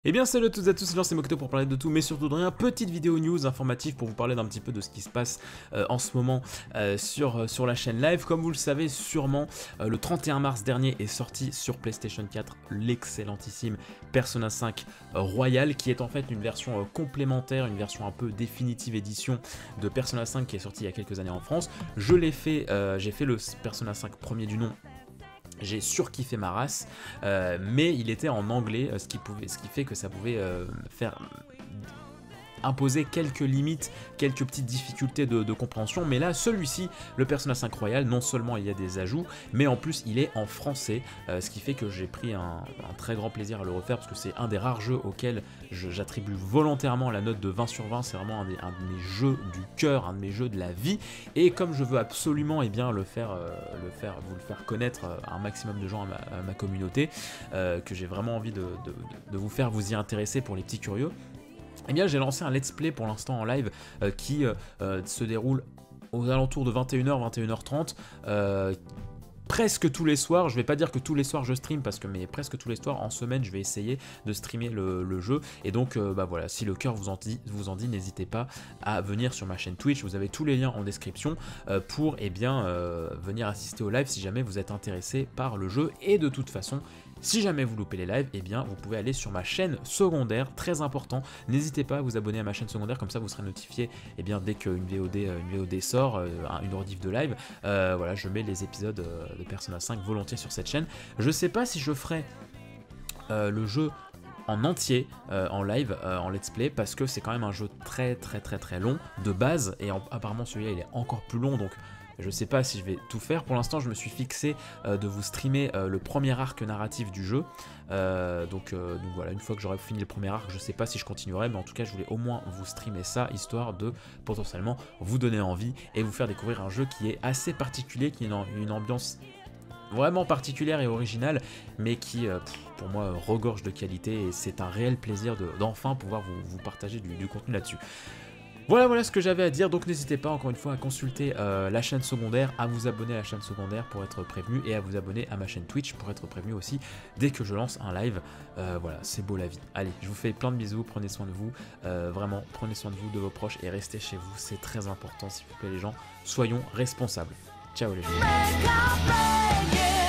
Eh bien salut à toutes et à tous, c'est Moketo pour parler de tout mais surtout de rien. Petite vidéo news informative pour vous parler d'un petit peu de ce qui se passe en ce moment sur la chaîne live. Comme vous le savez sûrement, le 31 mars dernier est sorti sur PlayStation 4 l'excellentissime Persona 5 Royal, qui est en fait une version complémentaire, une version un peu définitive édition de Persona 5 qui est sortie il y a quelques années en France. Je l'ai fait, j'ai fait le Persona 5 premier du nom. J'ai surkiffé ma race, mais il était en anglais, ce qui fait que ça pouvait faire imposer quelques limites, quelques petites difficultés de compréhension. Mais là, celui-ci, le Persona 5 Royal, non seulement il y a des ajouts, mais en plus il est en français, ce qui fait que j'ai pris un très grand plaisir à le refaire, parce que c'est un des rares jeux auxquels j'attribue volontairement la note de 20 sur 20. C'est vraiment un de mes jeux du cœur, un de mes jeux de la vie, et comme je veux absolument vous le faire connaître à un maximum de gens, à ma communauté, que j'ai vraiment envie de vous faire vous y intéresser pour les petits curieux. Eh bien j'ai lancé un let's play pour l'instant en live qui se déroule aux alentours de 21h, 21h30, presque tous les soirs. Je vais pas dire que tous les soirs je stream, mais presque tous les soirs en semaine je vais essayer de streamer le jeu. Et donc voilà, si le cœur vous en dit, n'hésitez pas à venir sur ma chaîne Twitch. Vous avez tous les liens en description pour venir assister au live si jamais vous êtes intéressé par le jeu. Et de toute façon, si jamais vous loupez les lives, eh bien vous pouvez aller sur ma chaîne secondaire, très important. N'hésitez pas à vous abonner à ma chaîne secondaire, comme ça vous serez notifié dès qu'une VOD sort, une rediff de live. Voilà, je mets les épisodes de Persona 5 volontiers sur cette chaîne. Je sais pas si je ferai le jeu en entier en live, en let's play, parce que c'est quand même un jeu très long de base, et apparemment celui-là il est encore plus long, donc je sais pas si je vais tout faire. Pour l'instant je me suis fixé de vous streamer le premier arc narratif du jeu, donc voilà, une fois que j'aurai fini le premier arc, je sais pas si je continuerai, mais en tout cas je voulais au moins vous streamer ça, histoire de potentiellement vous donner envie et vous faire découvrir un jeu qui est assez particulier, qui a une ambiance vraiment particulière et originale, mais qui pour moi regorge de qualité, et c'est un réel plaisir d'enfin pouvoir vous partager du contenu là-dessus. Voilà ce que j'avais à dire, donc n'hésitez pas encore une fois à consulter la chaîne secondaire, à vous abonner à la chaîne secondaire pour être prévenu, et à vous abonner à ma chaîne Twitch pour être prévenu aussi dès que je lance un live. Voilà, c'est beau la vie. Allez, je vous fais plein de bisous, prenez soin de vous, vraiment prenez soin de vous, de vos proches, et restez chez vous, c'est très important s'il vous plaît les gens, soyons responsables. Ciao les gens.